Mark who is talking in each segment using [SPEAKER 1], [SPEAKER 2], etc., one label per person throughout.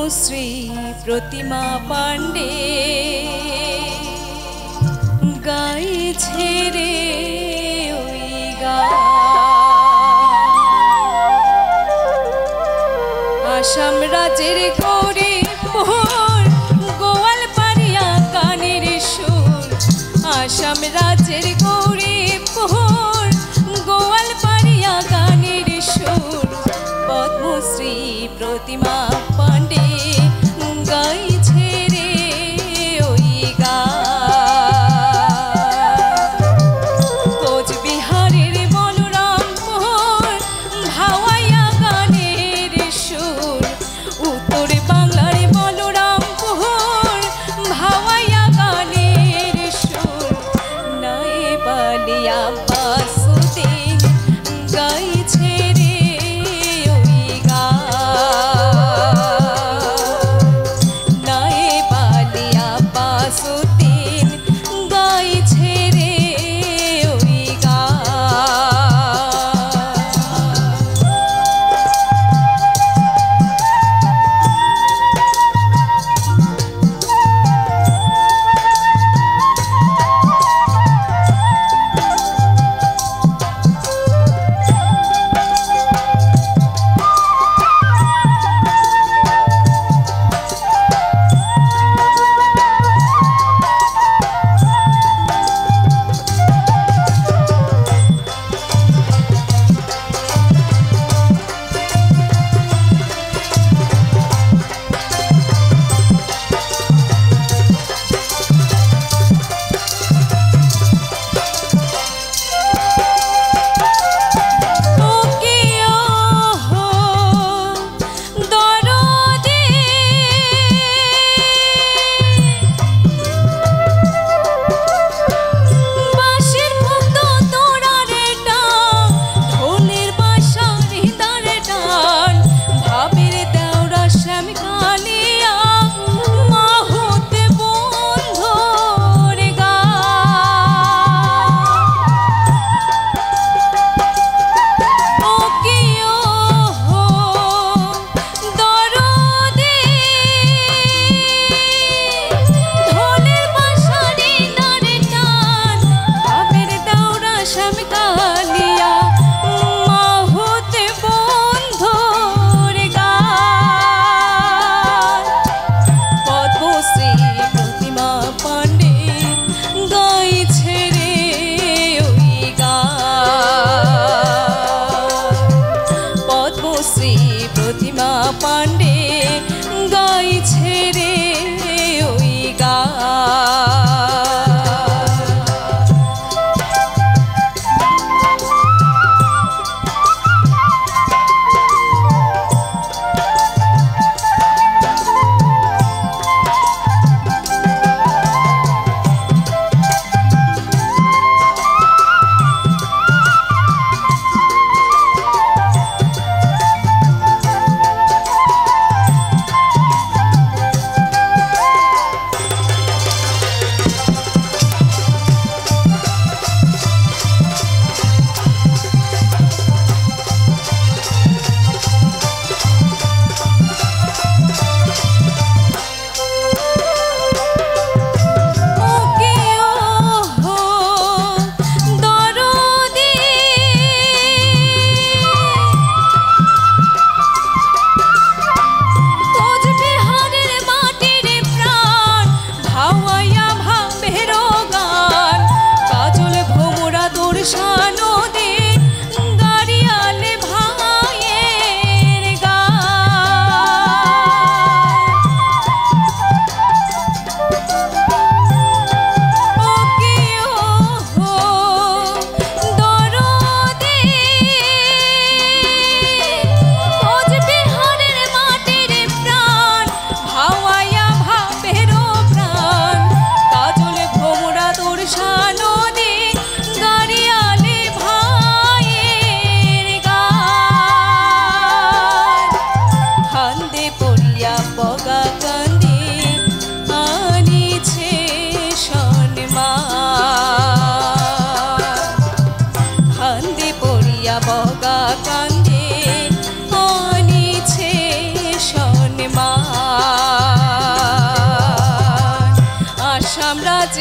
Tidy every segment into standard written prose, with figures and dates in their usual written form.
[SPEAKER 1] শ্রী প্রতিমা পাণ্ডে গাইছে রে ওই গান। আসাম রাজ্যের গৌরীপুর গোয়ালপাড়িয়া গানের সুর। আসাম রাজ্যের গৌরীপুর গোয়ালপাড়িয়া গানের সুর। পদ্মশ্রী প্রতিমা পাণ্ডে গাইছে রে ওই গান। কোচবিহারের বলরামপুর ভাওয়াইয়া গানের সুর। উত্তর বাংলার বলরামপুর ভাওয়াইয়া গানের সুর। নায়েবালিয়া বাসুদেব গাইছে রে ওই গান। নায়েবালিয়া বাসুদেব গাইছে রে ওই গান।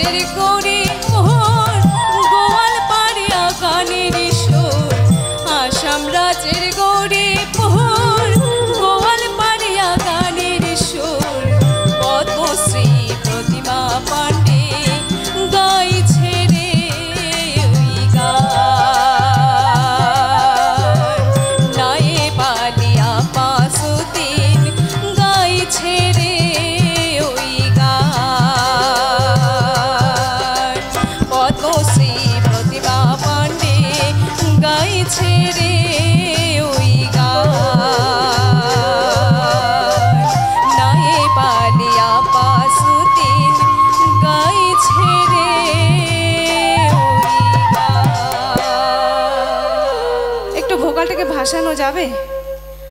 [SPEAKER 1] রাজের গৌরী মোহন গোয়াল পাড়িয়া গানের সুর আসাম রাজের গৌরী মোহন গোয়াল পাড়িয়া গানের সুর পদ্মশ্রী প্রতিমা পাণ্ডে গাইছে রে ওই গান নায়ে পালিয়া পাশুদিন গাইছে রে ওই গান পদ্মশ্রী প্রতিমা পাণ্ডে গাইছে রে ওই গান নায়ে পালিয়া পাশুদিন গাইছে রে ওই গান।
[SPEAKER 2] একটু ভোকালটাকে ভাসানো যাবে?